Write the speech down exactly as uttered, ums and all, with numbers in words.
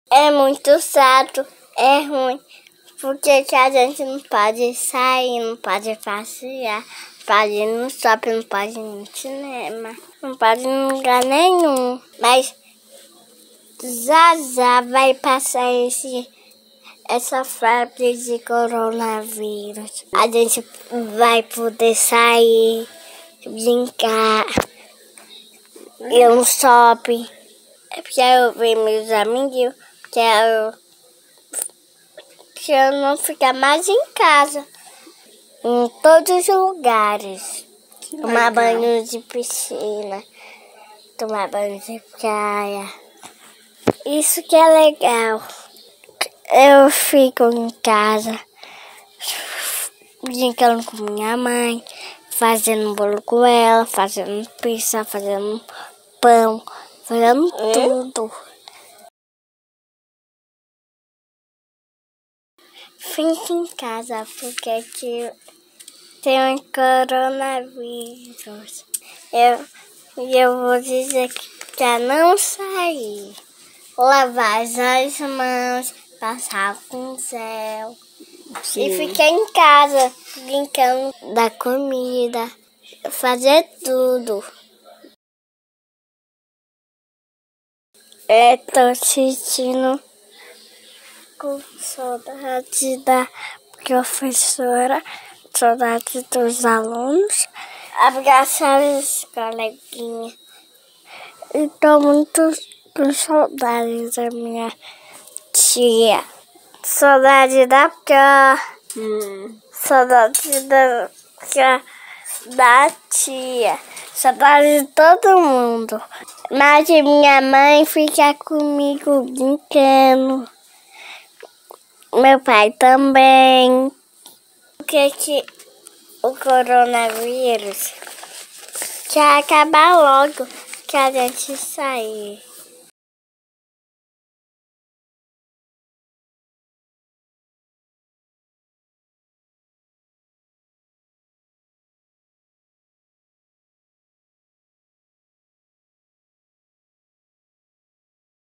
É muito chato, é ruim, porque que a gente não pode sair, não pode passear, não pode ir no shopping, não pode ir no cinema, não pode ir em lugar nenhum. Mas já já vai passar esse, essa febre de coronavírus. A gente vai poder sair, brincar, ir no shopping. É porque eu ver meus amigos, que eu, que eu não ficar mais em casa, em todos os lugares. Tomar banho de piscina, tomar banho de praia. Isso que é legal. Eu fico em casa, brincando com minha mãe, fazendo bolo com ela, fazendo pizza, fazendo pão, fazendo hum? tudo. Fique em casa porque aqui tem um coronavírus. Eu, eu vou dizer que para não sair, lavar as mãos, passar com gel. Sim. E ficar em casa brincando da comida, fazer tudo. Eu tô sentindo com saudade da professora, saudade dos alunos, abraçar os coleguinhas. E tô muito com saudade da minha tia, saudade da Pró, hum. saudade da, da tia, saudade de todo mundo. Mas minha mãe fica comigo brincando. Meu pai também. Porque que o coronavírus quer acabar logo, que a gente sair.